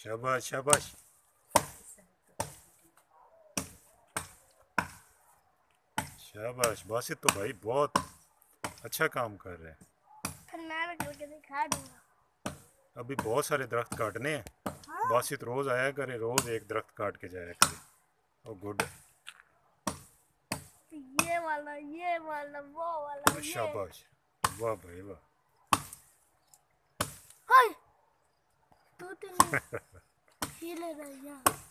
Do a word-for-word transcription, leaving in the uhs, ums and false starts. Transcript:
शाबाश शाबाश। शाबाश बासित तो भाई बहुत अच्छा काम कर रहे हैं। फिर मैं करके दिखा दूंगा। अभी बहुत सारे दरख्त काटने हैं। हाँ? बासित रोज आया करे, रोज एक दरख्त काट के जाया करे। Oh good. ये वाला, ये वाला, वो वाला, ये। शाबाश, वाह भाई वाह। हाय, दो तीन हिले रही है।